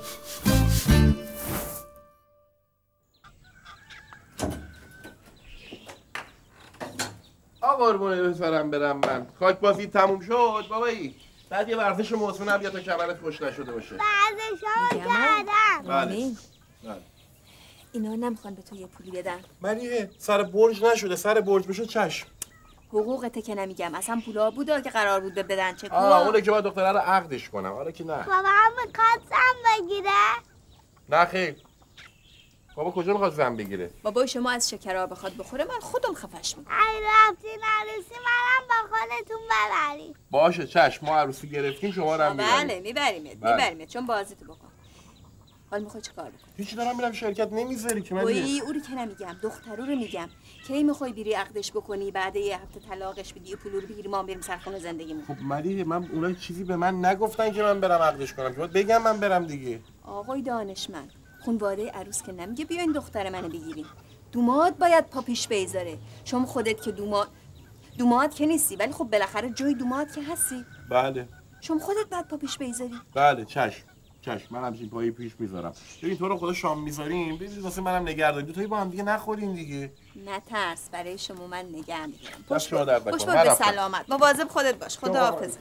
قربونه بفرم برم من. خاک بازی تموم شد بابایی. بعد یه ورزش مزمن هم بیا تا کمرت خوش نشده باشه. ورزش‌ها کردم. بله. اینا نمیخوان به تو یه پولی بدن. ملیحه سر برج نشده، سر برج بشه چشم. حقوقته که نمیگم، اصلا پولا بوده که قرار بود بدن. چه اونه که باید دختره رو عقدش کنم. آره که نه. بابا هم میخواد زن بگیره؟ نه خیر. بابا کجا میخواد زن بگیره؟ بابا شما از شکرها بخواد بخوره من خودم خفش میکنم. ای رفتین عروسی منم با خودتون ببرید. باشه چشم، ما عروسی گرفتیم شما رو هم میبریم. بله میبریمت چون بازیتو بکن. حال میخوای چه کار بکنی؟ هیچی دارم میرم شرکت نمیذاری که من وای او رو که نمیگم، دخترو رو میگم. کی میخوای بری عقدش بکنی بعد یه هفته طلاقش بدی و پولو رو بگیری ما بریم سرخونه زندگیمون؟ خب ملیحه من اونایی چیزی به من نگفتن که من برم عقدش کنم، که بگم من برم دیگه. آقای دانشمند، خانواده عروس که نمیگه بیاین دختر منو بگیرین. دوماد باید پا پیش بیذاره. شما خودت که دوماد که نیستی، ولی خب بالاخره جای دوماد که هستی. بله. شما خودت باید پا پیش بیذاری. بله چشم من همچین پایی پیش میذارم. ببین تو رو خدا شام میذاریم ببین واسه منم نگهداری، دو تایی با هم دیگه نخورین دیگه. نترس، برای شما من نگه میدارم. خوش بود به سلامت. مواظب خودت باش. خداحافظ.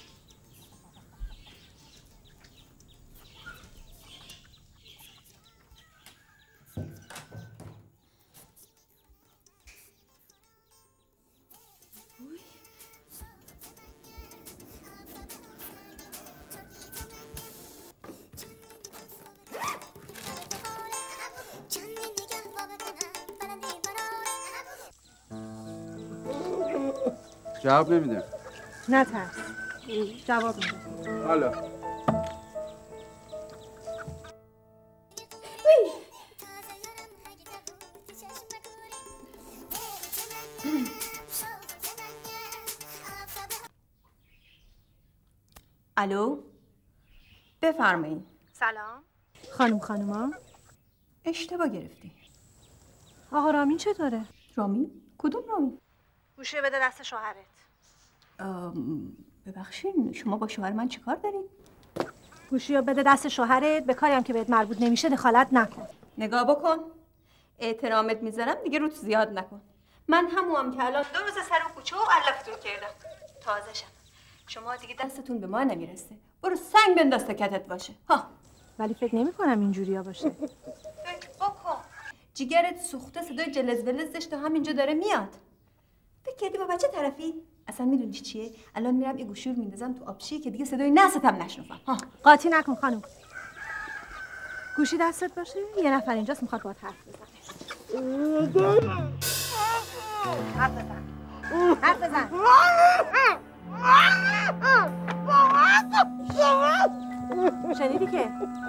جواب نمیده. نترس، جواب میده. حالا الو بفرمایید. سلام خانوما اشتباه گرفتی. آقا رامین چطوره؟ رامین؟ کدوم رامین؟ گوشی بده دست شوهرت. ببخشید شما با شوهر من چیکار دارید؟ گوشی رو بده دست شوهرت، به کاری هم که بهت مربوط نمیشه دخالت نکن. نگاه بکن، احترامت میذارم دیگه روت زیاد نکن. من همونم که الان 2 روز سر و کوچه و علفتون کردم. تازه‌شم. شما دیگه دستتون به ما نمیرسه. برو سنگ بنداز تا کتت باشه. ها. ولی فکر نمی‌کنم اینجوریا باشه. فکر بکن. جیگرت سوخته، صدای جلز ولزش تا همینجا داره میاد. فکر کردی با بچه طرفی؟ اصلا میدونی چیه؟ الان میرم یه گوشی رو میندازم تو آبشی که دیگه صدای نستم نشنفم. ها. قاطی نکن خانم. گوشی دستت باشه، یه نفر اینجاست میخواد باهات حرف بزنه. حرف بزن. شنیدی که؟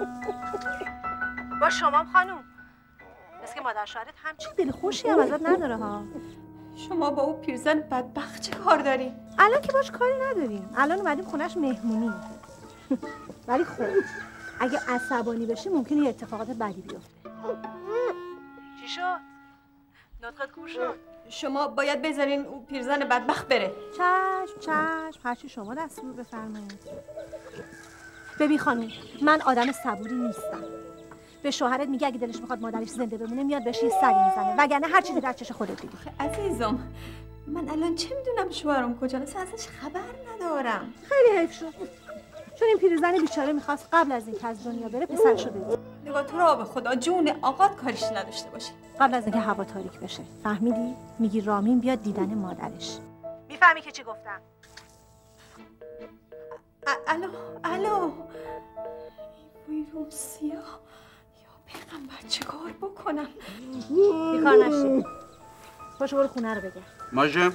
با شما خانم. مثل که مادر شوهرت همچین دل خوشی هم ازت نداره ها. شما با اون پیرزن بدبخت چه کار داری؟ الان که باش کاری نداریم. الان اومدیم خونش مهمونی. ولی خب اگه عصبانی بشه ممکنه یه اتفاقات بدی بیفته. چی شد؟ نطقت کور شد. شما باید بذارین اون پیرزن بدبخت بره. چشم هرچی شما دستور بفرمایید. ببین خانم، من آدم صبوری نیستم. به شوهرت میگه اگه دلش میخواد مادرش زنده بمونه میاد بهش یه سری میزنه، وگرنه هر چیزی در چش خودت دیگه. عزیزم من الان چه میدونم شوهرم کجاست؟ ازش خبر ندارم. خیلی حیف شد، چون این پیرزن بیچاره میخواست قبل از اینکه از دنیا بره پسرشو ببینه. نگاه تو را به خدا جون آقات کاریش نداشته باشه. قبل از اینکه هوا تاریک بشه. فهمیدی؟ میگی رامین بیاد دیدن مادرش. میفهمی که چی گفتم؟ الو وای روسیا یا پیغمبر چه کار بکنم؟ بیکار نشی. پاشو برو خونه رو بگرد. ماشه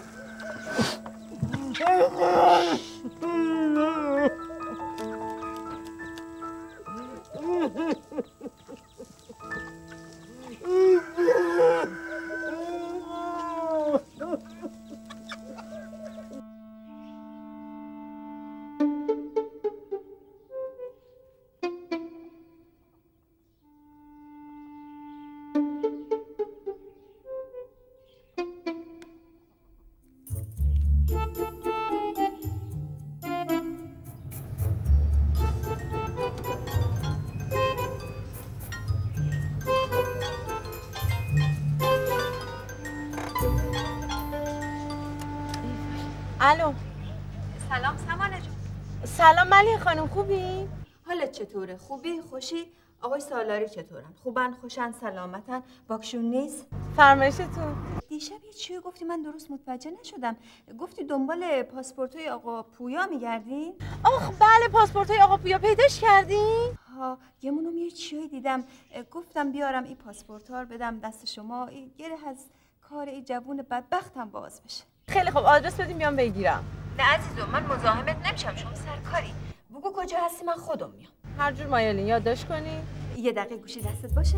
الو. سلام سمانه جون. سلام ملیحه خانم، خوبی؟ حالت چطوره؟ خوبی؟ خوشی؟ آقای سالاری چطورن؟ خوبن؟ خوشن؟ سلامتن؟ واکشون نیست؟ فرمایشتون. دیشب یه چیه گفتی من درست متوجه نشدم. گفتی دنبال پاسپورتای آقا پویا میگردین؟ آخ بله، پاسپورتای آقا پویا پیداش کردین؟ ها یه مونم یه چیه دیدم، گفتم بیارم این پاسپورتا رو بدم دست شما، این گره از کار این جوون بدبختم باز بشه. خیلی خوب، آدرس بدیم بیام بگیرم. نه عزیزم من مزاحمت نمیشم، شما سرکاری. بگو کجا هستی من خودم میام. هر جور مایلین یادداشت کنی. یه دقیقه گوشی دستت باشه.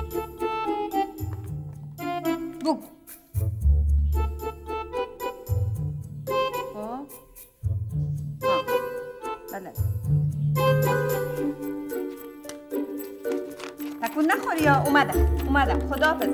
بگو. ها بله. تکون نخوری یا اومدم. خداحافظ.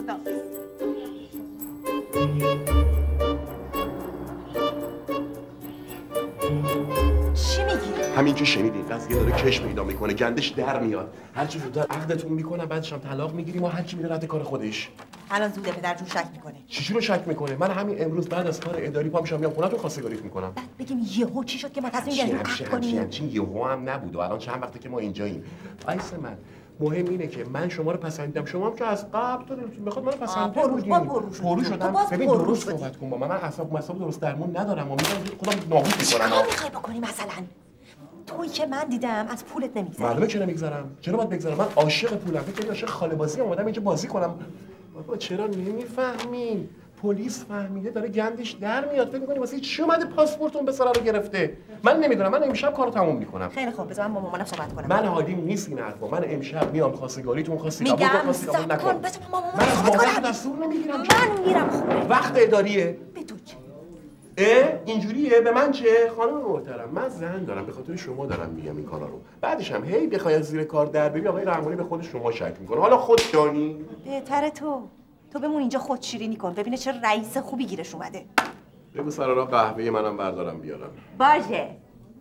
چی میگی؟ همین که شنیدین قضیه داره کش پیدا میکنه، گندش در میاد. هر چی زودتر عقدتون میکنم، بعدش هم طلاق میگیریم و هر کی میره رد کار خودش. الان زوده پدر جون شک میکنه. چی رو شک میکنه؟ من همین امروز بعد از کار اداری پا میشم میام خونه‌تون خواستگاریت میکنم. بگیم یهو چی شد که ما تصمیم گرفتیم عقد کنیم؟ همچین یهو هم نبود و الان چند وقته که ما اینجاییم. وایس من مهم اینه که من شما رو پسندیدم، شما هم که از قبل تو دلتون بخواد من پسندیده بودین. پرو شدم. ببین درست صحبت کن با من اعصاب درست درمون ندارم و میگم خودم نابود میکنم. چرا میخوای بکنی مثلا؟ تویی که من دیدم از پولت نمیگذری. معلومه که نمیگذرم. چرا باید بگذرم؟ من عاشق پولم. فکر کنی عاشق خاله بازی اومدم اینجا بازی کنم. بابا چرا نمیفهمین؟ پلیس فهمیده داره گندش در میاد. فکر می‌کنی واسه چی اومده پاسپورتون به سرا رو گرفته؟ من نمیدونم. من امشب کارو تموم میکنم. خیلی خوب، بذار من با مامانم صحبت کنم. من حالیم نیست این حرفا. من امشب میام خواستگاریتون خواستی قبول میگم خواستی قبول صبر نکن. کن، بذار من با من مامانم از صحبت مادر کنم. دستور نمیگیرم. من میرم خونه. وقت اداریه. به تو چه؟ اینجوریه؟ به من چه؟ خانم محترم من زن دارم، به خاطر شما دارم میگم این کارا رو. بعدش هم هی بخوای از زیر کار در بری آقای رحمانی به خود شما شک میکنه. حالا خود دانی؟ بهتره تو بمون اینجا خود شیرینی کن، ببینه چه رئیس خوبی گیرش اومده. بگو سرارا قهوه منم بردارم بیارم. باشه.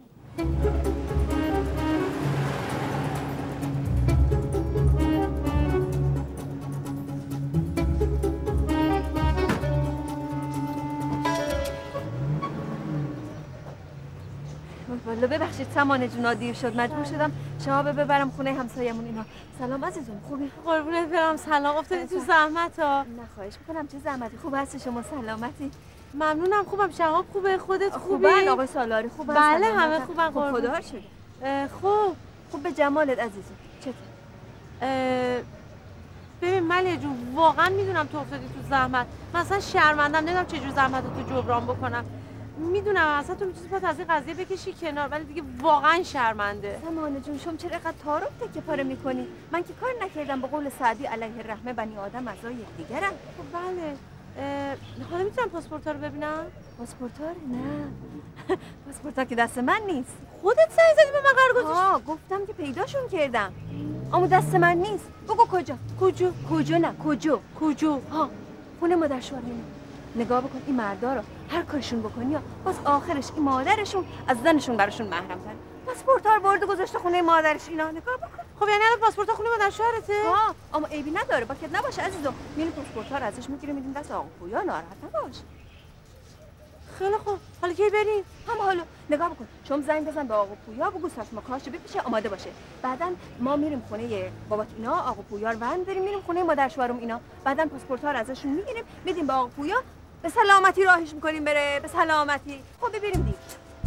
والا ببخشید سمانه جون دیر شد، مجبور شدم شما ببرم خونه همسایه‌مون اینا. سلام عزیزم، خوبی؟ قربونت برم. سلام. افتادی تو زحمت ها؟ نه خواهش میکنم، چه زحمتی. خوب هستی شما؟ سلامتی؟ ممنونم. خوبم. شهاب خوبه؟ خودت خوبی؟ خوبن آقای سالاری خوبن؟ بله همه خوبن. خب خدا رو شکر. خوب به جمالت عزیزم. چطور؟ ببین ملیحه جون، واقعا میدونم تو افتادی تو زحمت. من اصلا شرمندم، نمیدونم چجور زحمت رو تو جبران بکنم. میدونم اصلا تو میتونی پات از این قضیه بکشی کنار، ولی دیگه واقعا شرمنده. سمانه جون شما چرا اینقدر تعارف تکه پاره میکنی؟ من که کار نکردم. به قول سعدی علیه الرحمه بنی آدم اعضای یکدیگرن. خب بله. حالا میتونم پاسپورتا رو ببینم؟ پاسپورتا رو؟ نه پاسپورتا که دست من نیست. خودت زنگ زدی به من قرار گذاشتی؟ گفتم که پیداشون کردم اما دست من نیست. بگو کجا؟ نه کجا؟ خونه مادر شوهرینه. نگاه بکن این مردا رو، هر کارشون بکنی باز آخرش این مادرشون از زنشون براشون محرم تر. پاسپورتا رو برده گذاشته خونه مادرش. اینا نگاه بکن. خب یعنی الان پاسپورتا خونه مادر شوهرته؟ اما عیبی نداره، باید نباشه عزیزم. میریم پاسپورتا رو ازش میگیریم میدیم دست آقا پویا، ناراحت نباش. خیلی خوب. حالا کی بریم؟ حالا نگاه بکن. شما زنگ بزن به آقا پویا، بگو ساس مکاشو بپیشه آماده باشه. بعداً ما میریم خونه بابات اینا، آقا پویا رو برم داریم میریم خونه مادر شوهرم اینا. بعداً پاسپورتا رو ازشون میگیریم میدیم به آقا پویا، به سلامتی راهش میکنیم بره، به سلامتی. خب ببریم دیگه.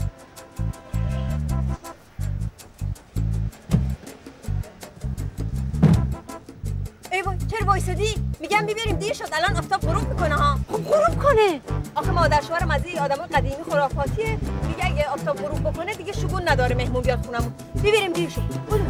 ای وای چرا وایسادی؟ میگم ببریم دیر شد، الان آفتاب غروب میکنه ها. خب غروب کنه. آخه مادر شوهرم از این آدمای قدیمی خرافاتیه، میگه اگه آفتاب غروب بکنه دیگه شگون نداره مهمون بیاد خونمون. ببریم دیر شد. برو.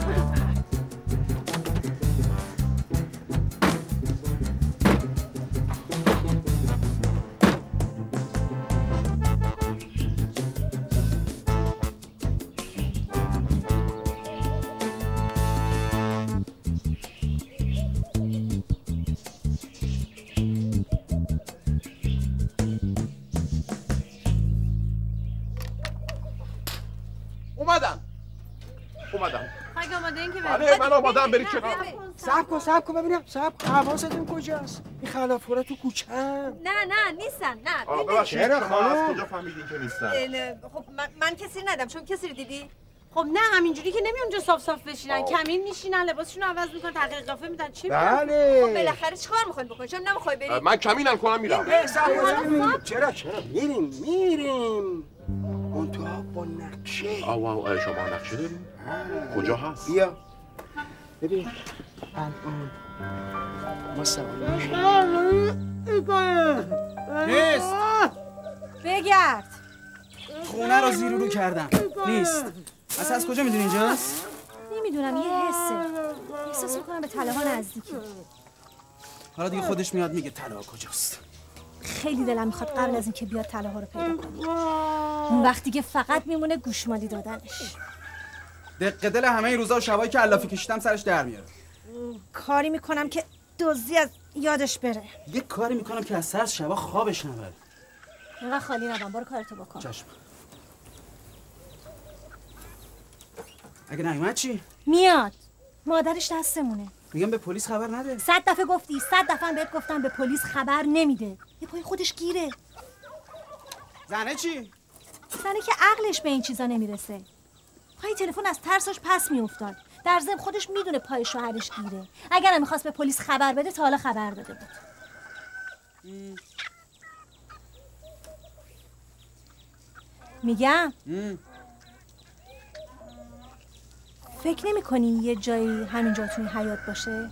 اومدم. خیلی آماده این که بله من آمادم. برید کنار. صبر کن ببینم. حواستون کجاست؟ این خلافورا تو کوچه. نه نیستن. نه ببخشید شما از کجا فهمیدین که نیستن؟ خب من کسی ندیدم. شما کسی رو دیدی؟ خب نه همینجوری که نمی اونجا صاف بشینن، کمین میشینن، لباسشون رو عوض میکنن، تغییر قیافه میدن. چی میگن؟ بله. خب بالاخره چیکار میخواین بکنین؟ چرا نمیخوای بری؟ من کمینم کنم میرم. چرا میریم اون تو با نقشه. شما نقشه داریم؟ کجا هست؟ بیا ببین الان ما سوار نیست. بگرد. خونه رو زیر و رو کردم. نیست. اصلا از کجا میدونی اینجاست؟ نمیدونم یه حسه. احساس میکنم به طلاها نزدیکی. حالا دیگه خودش میاد میگه طلا کجاست. خیلی دلم میخواد قبل از اینکه بیاد طلاها رو پیدا کنیم. اون وقتی که فقط میمونه گوشمالی دادنش. دق دل همه این روزا و شبایی که علافی کشیدم سرش در میاره. کاری میکنم که دزدی از یادش بره. یه کاری میکنم که از سر شبا خوابش نبره. اینقدر خالی نبام. برو کارتو بکن. چشم. اگه نیومد چی؟ میاد. مادرش دستمونه. میگم به پلیس خبر نده. 100 دفعه گفتی، 100 دفعه بهت گفتم به پلیس خبر نمیده. یه پای خودش گیره. زنه چی؟ زنه که عقلش به این چیزا نمیرسه. پای تلفن از ترسش پس میافتاد. در ضمن خودش میدونه پای شوهرش گیره. اگر نمیخواست به پلیس خبر بده تا حالا خبر داده بود. میگم فکر نمی کنی یه جایی همینجا توی حیاط باشه؟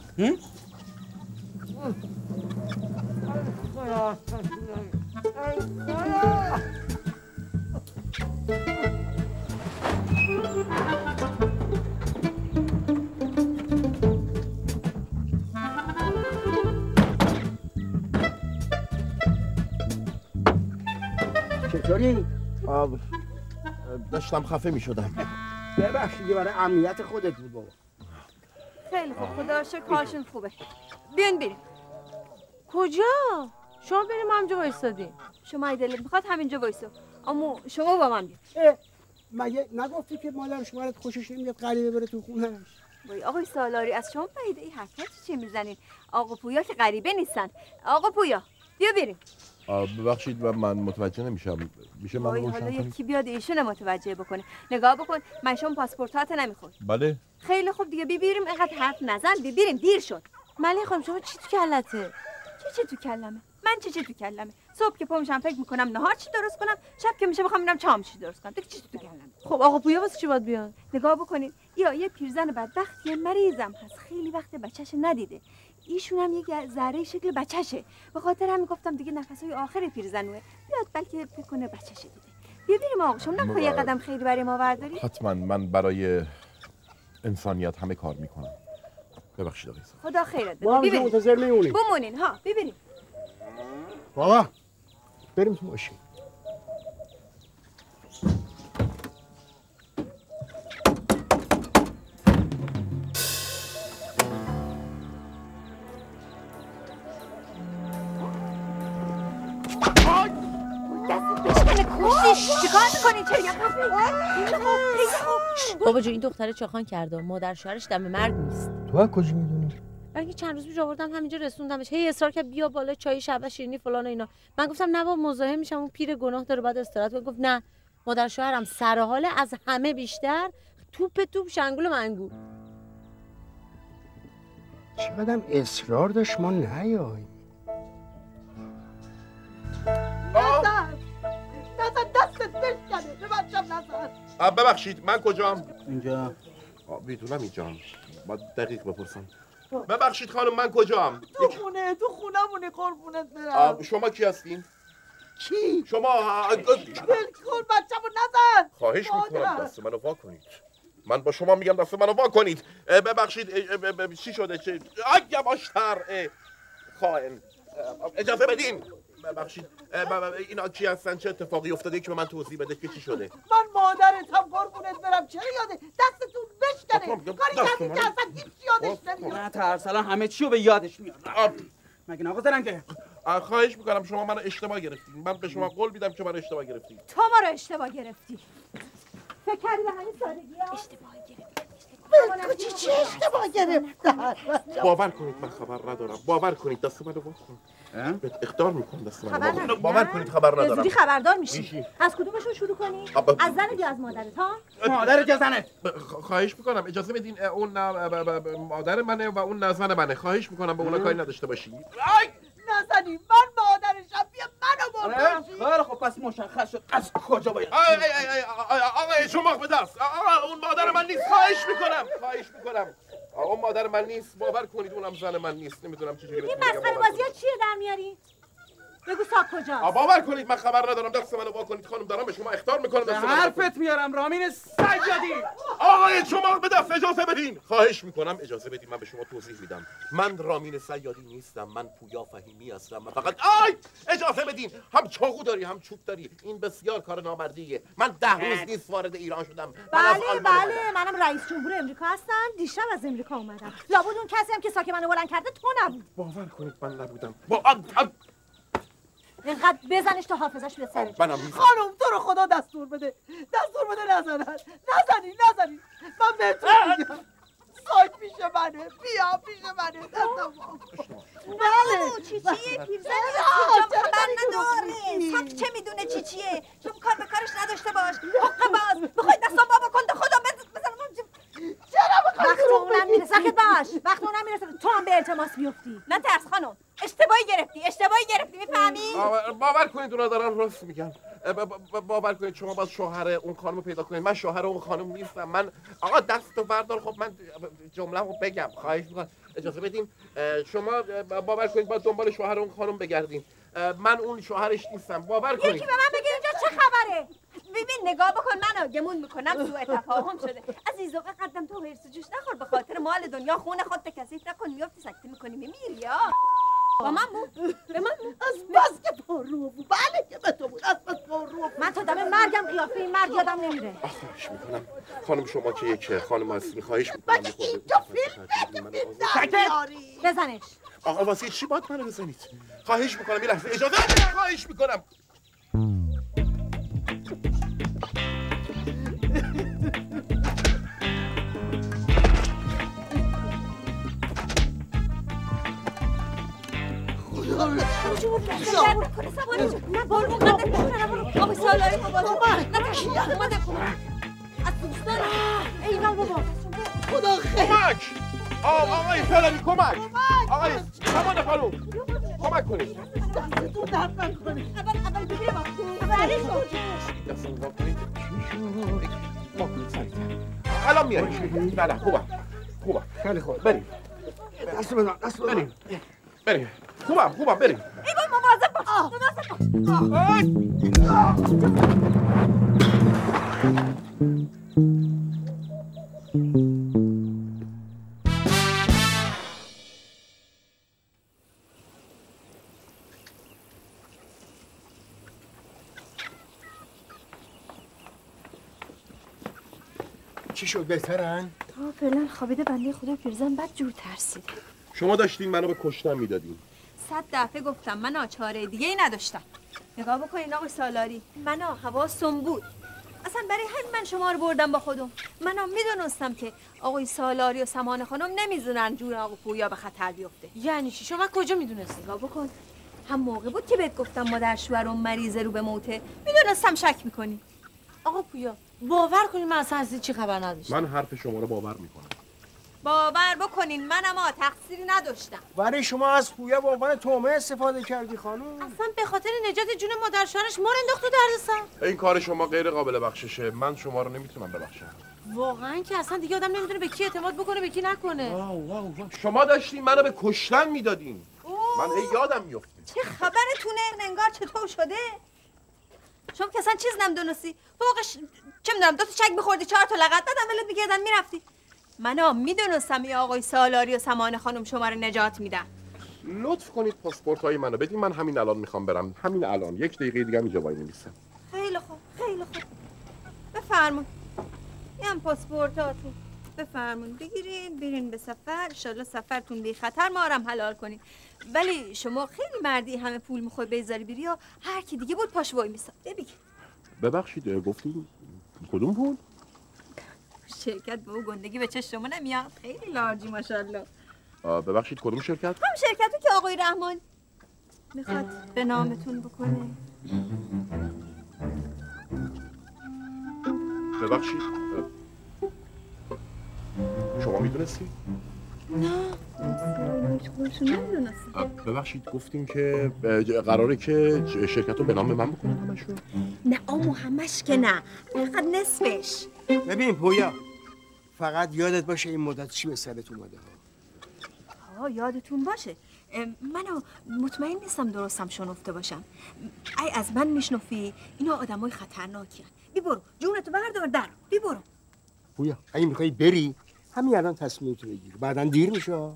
چطوری؟ داشتم خفه می شدم. ببخشید برای امنیت خودت بود بابا. خیلی خوب خدا رو شکر کارشون خوبه. بیاین بریم. کجا؟ شما بریم ما همجا وایسادیم. شما اگه دلت میخواد همینجا وایسو. اما شما با من بیا. مگه نگفتی که مادر شوهرت خوشش نمیاد غریبه بره تو خونه‌اش؟ وای آقای سالاری از شما بعیده این حرفا چی میزنین؟ آقا پویا که غریبه نیستن. آقا پویا بیا بریم. ببخشید من متوجه نمیشم. میشه من وای روشن حالا کنید؟ یکی بیاد ایشون متوجه بکنه. نگاه بکن من شما پاسپورتات نمیخورد. بله. خیلی خوب دیگه بیبیریم اینقدر حرف نزن. بیبیریم دیر شد. ملی خانم شما چی تو کلته؟ چی تو کلمه؟ من چی تو کلمه؟ صبح که پا میشم فکر میکنم نهار چی درست کنم، شب که میشه بخوام ببینم شام چی درست کنم. چی تو کلمه؟ خب آقا پویا واسه چی باید بیاد؟ نگاه بکنید یه پیرزن بدبخت یه مریضم هست، خیلی وقت بچه‌ش ندیده. ایشون هم یک ذره شکل بچه‌شه. به خاطر همین گفتم دیگه نفسای آخر پیرزنوه بیاد بلکه فکر کنه بچه‌ش دیده. بیا بریم آقا. شما نمیخوای یه قدم خیلی برای ما برداری؟ حتما من برای انسانیت همه کار میکنم. ببخشید آقای صاحب. خدا خیرت بده. ما هم منتظر میمونیم. بمونین ها ببینیم. بابا بریم تو ماشین. چیکار میکنی؟ بابا جو این دختره چاخان کرده. مادر شوهرش دم مرگ نیست. تو از کجا میدونی؟ اگه چند روز پیش آوردم همینجا رسوندمش. هی اصرار کرد بیا بالا چای شب شیرینی فلان و اینا. من گفتم نه بابا مزاحم میشم اون پیر گناه داره بعد استراحت کنه. گفت نه مادر شوهرم سر حال از همه بیشتر توپ شنگول منگول. چقدرم اصرار داشت ما نیایی. دستت بشکنه به بچم نزن. ببخشید من کجام؟ اینجا. میدونم اینجام. باید دقیق بپرسم. ببخشید خانم من کجام؟ تو خونمونه قربونت برم. شما کی هستین؟ کی؟ شما بلکن بچه‌مو نزن. خواهش میکنم دست منو وا کنید. من با شما میگم دست منو وا کنید. ببخشید چی شده؟ چه یواشتر خائن. اجازه بدین. ببخشید اینا کی هستن؟ چه اتفاقی افتاده که به من توضیح بده که چی شده؟ من مادرتم قربونت برم. چرا یاده دستتون بشکنه؟ کاری کردی که اصلا هیچ یادش نمیاد. نه ترس الان همه چی رو به یادش میاد. مگه نگذارن که؟ خواهش میکنم شما منو اشتباه گرفتین. من به شما قول میدم که منو اشتباه گرفتین. تو ما رو اشتباه گرفتی. فکر کردی به همین سادگی ها؟ اشتباه گرفتی. چی اشتباه گرفتن؟ باور کنید من خبر ندارم. باور کنید دست منو واکن. بهت اخطار میکنم دست منو. باور کنید خبر ندارم. زودی خبردار میشی. از کدومشون شروع کنی؟ از زنت یا از مادرت ها؟ مادرت یا زنت؟ خواهش میکنم اجازه بدین. اون مادر منه و اون زن منه. خواهش میکنم به اونا کاری نداشته باشی. نزنی من مادرشم. بیا منو بکشی. خیلی خب پس مشخص شد از کجا باید. آقا شما به دست. آقا اون مادر من نیست. خواهش میکنم. آقا مادر من نیست. باور کنید اونم زن من نیست. نمیدونم چجوری این مسخره بازی‌ها چیه در میاری؟ بگو ساک کجاست؟ باور کنید من خبر ندارم. دست منو وا کنید خانم. دارم به شما اخطار میکنم. به حرفت میارم رامین سجادی. آقای شما به دست اجازه بدین. خواهش میکنم اجازه بدین من به شما توضیح میدم. من رامین سیادی نیستم. من پویا فهیمی هستم. من فقط اجازه بدین. هم چاقو داری هم چوب داری. این بسیار کار نامردیه. من 10 روز نیست وارد ایران شدم. بله منم رئیس جمهور امریکا هستم. دیشب از امریکا اومدم. لابد اون کسی هم که ساک منو بلند کرده تو نبود. باور کنید من نبودم. اینقدر بزنش تا حافظش به سرش. خانم تو رو خدا دستور بده نزنی من بهتون میگم ساک پیش منه. بیا پیش منه دستم بله چیچیه پیرزن جام خبر نداره. ساک چه میدونه چیچیه؟ شما کار به کارش نداشته باش. حق باز بخوای دستم بابا کن خدا بزنم. چرا وقت اونم میرسه. ساکت باش. وقت اونم میرسه تو هم به التماس بیفتی. نه ترس خانم. اشتباهی گرفتی میفهمی؟ باور کنید اونا دارن راست میگن. باور کنید شما باز شوهر اون خانم پیدا کنید. من شوهر اون خانم نیستم. من آقا دستو بردار. خب من جمله‌مو بگم. خواهش میکنم اجازه بدین. شما باور کنید باید دنبال شوهر اون خانم بگردین. من اون شوهرش نیستم. باور کنید. یکی به من بگه اینجا چه خبره؟ ببین نگاه بکن منو گمون میکنم سوء تفاهم شده. عزیز و قدم تو هرس جوش نخور. به خاطر مال دنیا خون خودت کثیف نکن. میافتی سکته میکنی میمیری یا با من بود. به من بود. از بس که پررو بود. بله که به تو بود. از بس پررو بود. من تا دم مرگم قیافه این مرد یادم نمیره. خواهش میکنم خانم شما که یک خانم هستی. خواهش میکنم مگه اینجا فیلم نمیاری بزنش. آقا واسه چی باید منو بزنید؟ خواهش میکنم یه لحظه اجازه بدید. خواهش میکنم. نه برو آقای سالاری از دوستان ایوان بابا خدا خیر. کمک آقای سالاری کمک. آقای سامان خانوم کمک کنید. دستتون درد نکنید. اول بگیره با برش دستتون وا کنید. وا کنید سریعتر. الان میاریم. بله خوبه خیلی خوب. بریم دست بدن بریم خوبم بریم. ایوان مواظب باش. چی شد بهترن؟ تا فعلا خوابیده. بنده خدا پیرزن بد جور ترسیده. شما داشتین منو به کشتن میدادین. 100 دفعه گفتم من چاره دیگه ای نداشتم. نگاه بکنین آقای سالاری. من حواسم بود. اصلا برای همین من شما رو بردم با خودم. من میدونستم که آقای سالاری و سمان خانم نمیذارن جون آقا پویا به خطر بیفته. یعنی چی؟ شما کجا میدونستی؟ نگاه بکن. هم موقع بود که بهت گفتم مادر شوهرم مریضه رو به موته. میدونستم شک میکنی. آقا پویا باور کنین من اصلا از چی خبر نداشتم. من حرف شما رو باور میکنم. باور بکنین منم تقصیری نداشتم. برای شما از پویا به عنوان تومه استفاده کردی خانم. اصلا به خاطر نجات جون مادر شوهرش ما رو انداخت تو دردسر. این کار شما غیر قابل بخششه. من شما رو نمیتونم ببخشم. واقعا که اصلا دیگه آدم نمیدونه به کی اعتماد بکنه به کی نکنه. شما داشتین منو به کشتن میدادین. من هی یادم میفته. چه خبرتونه؟ انگار چطور شده؟ شما که اصلا چیز نمیدونستی. فوقش چه میدونم 2 تا چک میخوردی 4 تا لغت دادم ولت میکردن میرفتی. من میدونستم این آقای سالاری و سمان خانم شما رو نجات میدن. لطف کنید پاسپورت های منو بدین. من همین الان میخوام برم. همین الان 1 دقیقه دیگه اینجا وای میسم. خیلی خوب بفرمون. این پاسپورتاتون بفرمون بگیرین برین به سفر. انشالله سفرتون بی خطر ما هم حلال کنین. ولی شما خیلی مردی همه پول میخوای بذاری بری یا هر کی دیگه بود پاش وای میساد. بگی ببخشید گفتین کدوم پول؟ شرکت به او گندگی به چشم شما نمیاد. خیلی لارجی ماشاءالله. ببخشید کدوم شرکت؟ هم شرکتی که آقای رحمان میخواد به نامتون بکنه. ببخشید شما میدونستی؟ نه ببخشید گفتیم که قراره که شرکت رو به نام من بکنن همشون؟ نه آمو همش که نه، فقط نصفش. ببین پویا، فقط یادت باشه این مدت چی به سرت اومده ها. یادتون باشه منو مطمئن نیستم درستم شنفته باشم. ای از من میشنفی اینا آدمای خطرناکی هن. بی برو جونتو بردار در بی برو. پویا اگه میخوای بری همین الان تصمیمتو بگیر، بعداً دیر میشه.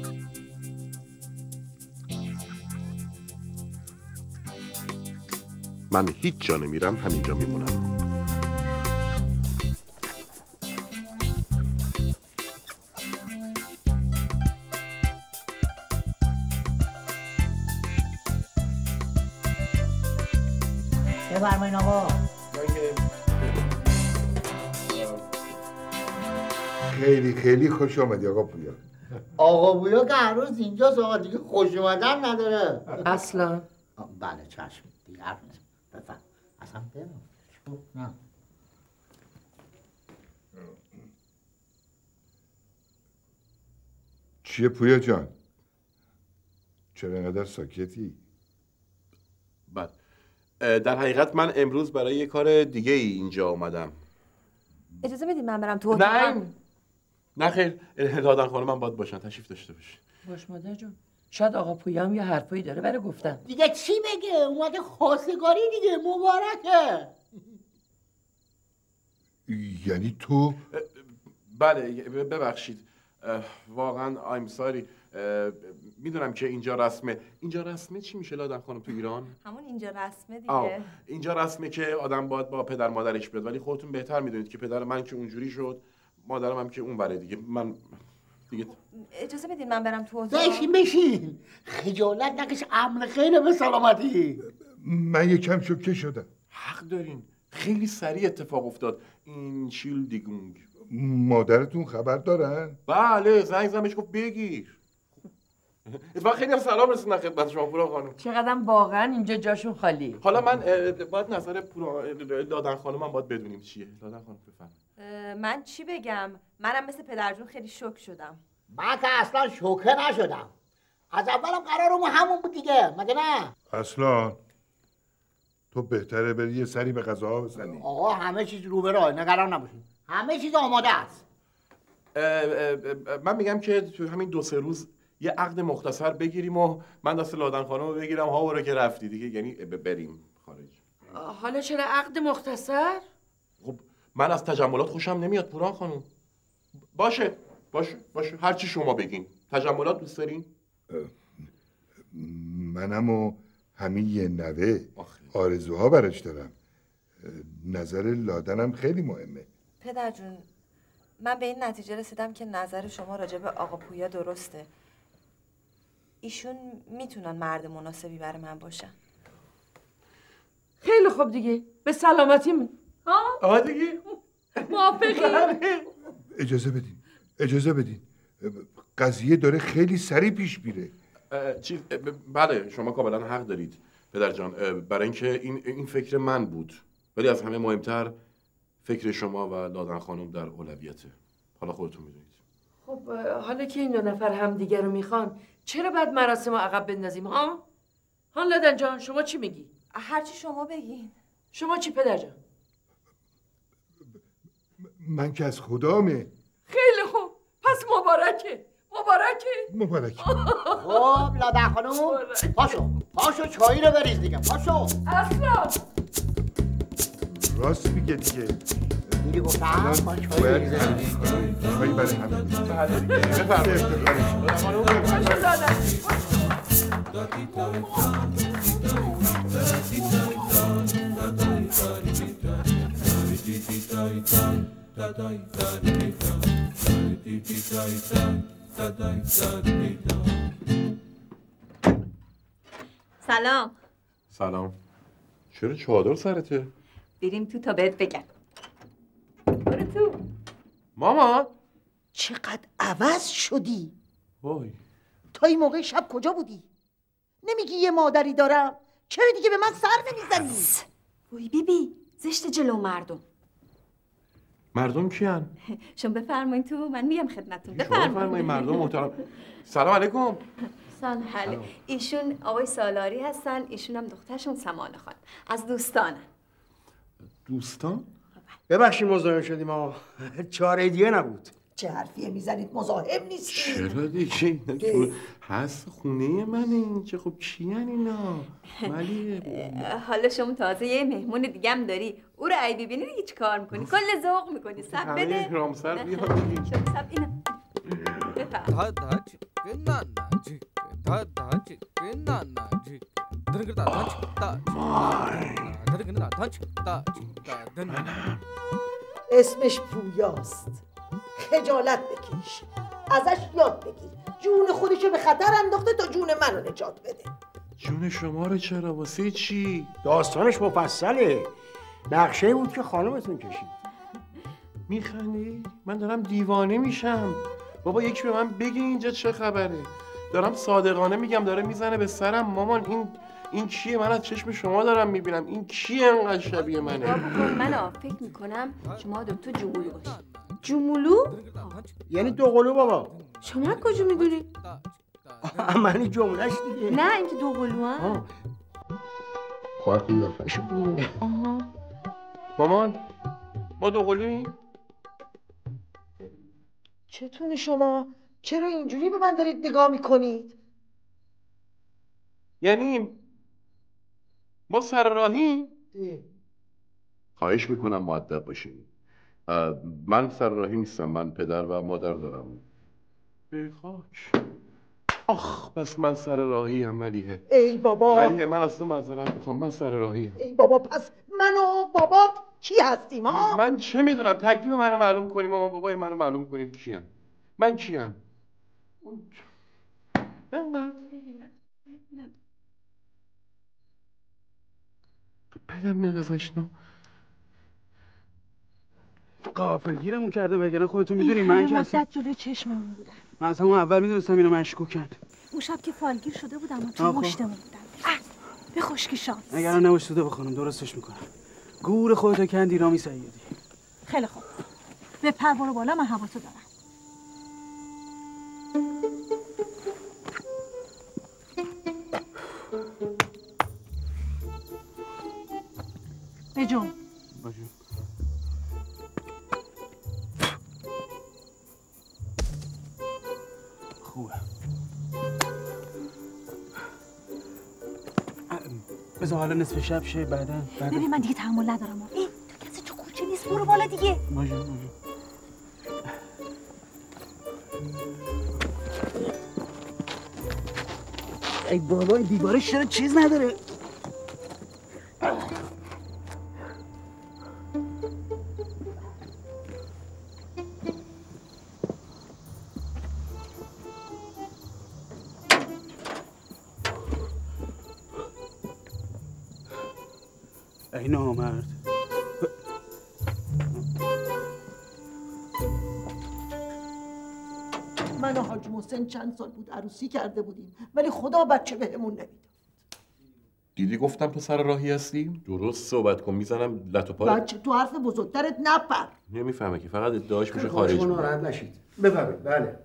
من هیچ جا نمیرم، همینجا میمونم. بفرمایین آقا. خیلی خیلی خوش آمدی آقا پویا. آقا پویا که هر روز اینجاست آقا، دیگه خوش اومدن نداره. اصلا بله چشم دیگه حرف نیست. بفرم اصلا برم نه. چیه پویا جان؟ چرا اینقدر ساکتی؟ بله در حقیقت من امروز برای یه کار دیگه ای اینجا اومدم. اجازه بدید من برم تو اتاقم؟ نه خیر، لادن خانم من باید باشن، تشریف داشته باش. باش مادر جون، شاید آقا پویا هم یه حرفایی داره برای گفتن. دیگه چی بگه؟ اومده خواستگاری دیگه، مبارکه. یعنی تو؟ بله ببخشید واقعا I'm sorry. میدونم که اینجا رسمه. اینجا رسمه چی میشه لادن خانم تو ایران؟ همون اینجا رسمه دیگه. اینجا رسمه که آدم باید با پدر مادرش بیاد، ولی خودتون بهتر میدونید که پدر من که اونجوری شد، مادرم هم که اون وره دیگه. من دیگه اجازه بدید من برم تو اتاق. بشین خجالت نکش، امر خیره به سلامتی. من یکم شوکه شدم. حق دارین، خیلی سریع اتفاق افتاد این شیلدیگونگ. مادرتون خبر دارن؟ بله زنگ زمش گفت بگیر. اتفاقا خیلی هم سلام رسوندن خدمت شما پورا خانم. چقدرم واقعا اینجا جاشون خالی. حالا من باید نظر لادن خانم هم باید بدونیم چیه. لادن خانم بفرمایید. من چی بگم؟ منم مثل پدرجون خیلی شوک شدم. من که اصلا شوکه نشدم. از اولم قرارمون همون بود دیگه، مگه نه؟ اصلا تو بهتره بری یه سری به غذاها بزنی. آقا همه چیز رو به راه، نگران نباشید. همه چیز آماده است. من میگم که تو همین 2-3 روز یه عقد مختصر بگیریم و من دست لادن خانم رو بگیرم، ها برو که رفتی دیگه، یعنی بریم خارج. حالا چرا عقد مختصر؟ خب من از تجملات خوشم نمیاد پورا خانم. باشه هر چی شما بگین. تجملات دوست دارین؟ منم و همین یه نوه آرزوها براش دارم. نظر لادنم خیلی مهمه. پدر جون من به این نتیجه رسیدم که نظر شما راجع به آقا پویا درسته. ایشون میتونن مرد مناسبی برای من باشن. خیلی خوب دیگه، به سلامتی آها دیگه موافقی؟ اجازه بدین قضیه داره خیلی سریع پیش میره. بله شما کاملا حق دارید پدر جان، برای اینکه این فکر من بود، ولی از همه مهمتر فکر شما و لادن خانم در اولویته. حالا خودتون میدونید. خب حالا که این 2 نفر هم دیگه رو میخوان، چرا باید مراسم رو عقب بندازیم ها؟ هان لادن جان شما چی میگی؟ هرچی شما بگین. شما چی پدر جان؟ من که از خدامه. خیلی خوب، پس مبارکه. خب لادن خانم پاشو چایی رو بریز دیگه، پاشو. اصلا راست میگه دیگه. دیگه گفتم با چایی بریزه. چایی برای همه. سلام. چرا چادر سرته؟ بریم تو تا بهت بگم. برو تو. مامان چقدر عوض شدی؟ وای تا این موقع شب کجا بودی؟ نمیگی یه مادری دارم؟ چرا دیگه به من سر نمیزنی؟ وای بیبی زشت جلو مردم. مردم کیان؟ شما بفرمایید تو، من میگم خدمتتون. شما بفرمایید مردم محترم. سلام علیکم. سلام. ایشون آقای سالاری هستن، ایشون هم دخترشون سمانه خان از دوستانن. دوستان؟ ببخشید مزاحم شدیم آقا، چاره دیگه نبود. چه حرفیه میزنید؟ مزاحم نیستی. چرا دیگه هست خونه منه اینجا. خب کیان اینا؟ ولی حالا شما تازه یه مهمون دیگه هم داری، او رو ای ببینی دیگه چی کار میکنی؟ کل ذوق میکنی. سب بده همه رامسر بیاد دیگه. شما سب اینو بفرم. اسمش پویاست. خجالت بکش، ازش یاد بگیر. جون خودشو به خطر انداخته تا جون منو نجات بده. جون شما رو چرا؟ واسه چی؟ داستانش مفصله. نقشه بود که خانومتون کشید. میخندی؟ من دارم دیوانه میشم. بابا یکی به من بگی اینجا چه خبره؟ دارم صادقانه میگم، داره میزنه به سرم. مامان این کیه؟ من از چشم شما دارم میبینم. این کیه انقدر شبیه منه؟ من فکر میکنم شما دوتا جمولو باشید. جمولو؟ یعنی دوقلو بابا. شما کجا میدونی؟ من جملهش دیگه. نه اینکه دوقلو هم. خواه قیافش بود. مامان ما دوقلوییم؟ چتونه شما؟ چرا اینجوری به من دارید نگاه میکنید؟ یعنی ما سر راهیم؟ خواهش میکنم مؤدب باشین. من سر راهی نیستم، من پدر و مادر دارم. به خاک. آخ بس من سر راهی ام ملیحه. ای بابا. ملیحه من از تو معذرت میخوام، من سر راهی ام. ای بابا پس من و بابات کی هستیم ها؟ من چه میدونم؟ تکلیف منو معلوم کنیم. مامان بابای منو معلوم کنیم کیم. من کیم؟ بدم نگذاشتنو غافلگیرمون کرده، وگرنه خودتون میدونی من که مدت جلوی چشممون بودم. من از همون اول میدونستم اینو مشکوکن. اون شب که فالگیر شده بودم و تو مشتمون بودم. به خشکی شانس. نگران نباش سوده بخونم، درستش میکنم. گور خودتو کندی رامی سیدی. خیلی خوب، به پر برو بالا، من هواتو دارم. به جون. خوبه. بذار حالا نصف شب شه بعدا. ببین من دیگه تحمل ندارم. این تو کسی تو کوچه نیست، برو بالا دیگه. باشه. ای بابا این دیوارش چرا چیز نداره؟ ای نامرد. من و حاج محسن چند سال بود عروسی کرده بودیم، ولی خدا بچه بهمون نمیداد. دیدی گفتم تو سر راهی هستی؟ درست صحبت کن، میزنم لط و پات. بچه تو حرف بزرگترت نپر. نمیفهمه که فقط ادعاش میشه خارج. ناراحت نشید. بفرمایید. بله.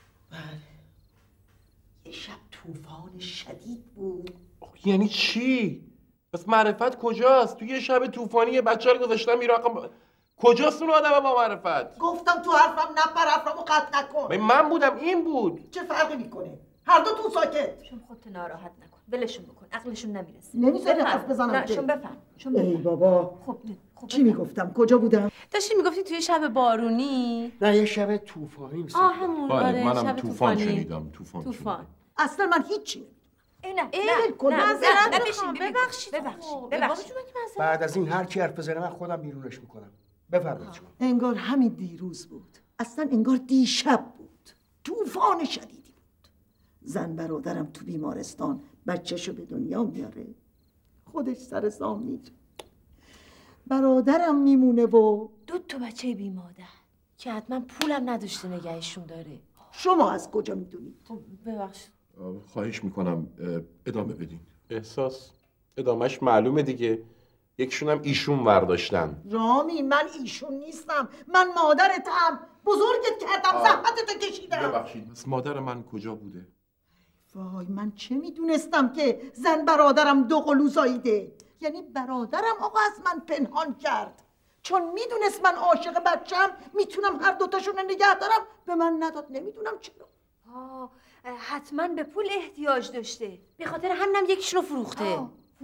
یه شب طوفان شدید بود. یعنی چی؟ پس معرفت کجاست؟ تو یه شب طوفانی یه بچه رو گذاشتن میره کجاست اون آدم با معرفت؟ گفتم تو حرفم نپر، حرفمو قطع نکن. من بودم این بود. چه فرقی میکنه؟ هر دو تو ساکت. شما خودت ناراحت نکن، ولشون بکن، عقلشون نمیرسه. نمیذاره حرف بزنم. نه شما بفهم. ای بابا. خب چی میگفتم؟ کجا بودم؟ داشتی میگفتی توی شب بارونی؟ نه یه شب طوفانی میشه. همون. بله آره منم شب طوفان شنیدم. طوفان. اصلا من هیچی نه ببخشید. بعد از این هر کی حرف بزنه من خودم بیرونش میکنم. بفرمایید شما. انگار همین دیروز بود، اصلا انگار دیشب بود. طوفان شدیدی بود. زن برادرم تو بیمارستان بچه‌شو به دنیا میاره، خودش سر سام میره. برادرم میمونه و 2 تا بچه بی مادر. که حتما پولم نداشته نگهشون داره. شما از کجا میدونید؟ خب ببخشید. خواهش میکنم ادامه بدین. احساس ادامهش معلومه دیگه. یکشون هم ایشون ورداشتن. رامی من ایشون نیستم، من مادرتم. بزرگت کردم، زحمتتو کشیدم. ببخشید پس مادر من کجا بوده؟ وای من چه میدونستم که زن برادرم دو قلو زاییده. یعنی برادرم آقا از من پنهان کرد، چون میدونست من عاشق بچم میتونم هر دوتاشون رو نگه دارم، به من نداد. نمیدونم چرا. حتما به پول احتیاج داشته، به خاطر همینم یکیشون رو فروخته.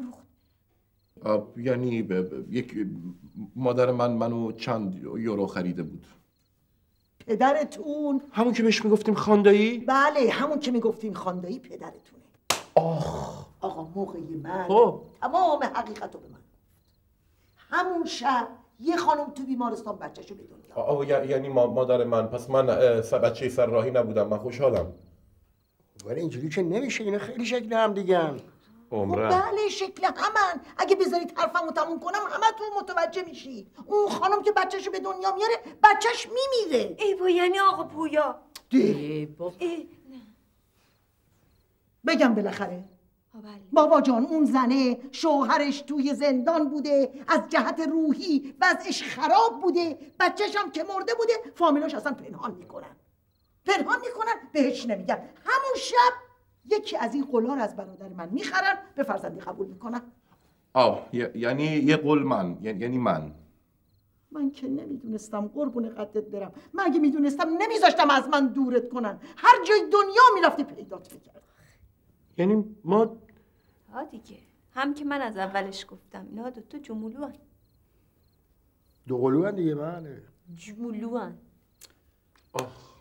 یعنی یک مادر منو چند یورو خریده بود. پدرتون؟ همون که بهش میگفتیم خاندایی؟ بله همون که میگفتین خاندایی پدرتونه. آقا موقعی من تمام حقیقتو به من گفت. همون شب یه خانم تو بیمارستان بچه‌شو به دنیا. یعنی مادر من. پس من بچه سر راهی نبودم. من خوشحالم. ولی اینجوری که نمیشه، اینا خیلی شکل هم دیگن. بله شکل همن. اگه بذارید حرفمو تموم کنم همه تو متوجه میشی. اون خانم که بچه‌شو به دنیا میاره بچه‌ش میمیره. ای با یعنی آقا پویا بگم بالاخره بابا جان اون زنه شوهرش توی زندان بوده، از جهت روحی وضعش خراب بوده، بچه‌ش هم که مرده بوده، فامیلاش اصلا پنهان میکنن بهش نمیگن. همون شب یکی از این قل‌ها رو از برادر من میخرن، به فرزندی قبول میکنن. یعنی یه قول من، یعنی من که نمیدونستم قربون قدت برم. من اگه میدونستم نمیذاشتم از من دورت کنن. هر جای دنیا میرفتی پیدات میکرد. یعنی ما دیگه هم که من از اولش گفتم اینا دوتا جمولو هن. دو قلو هن دیگه. بله جمولو هن.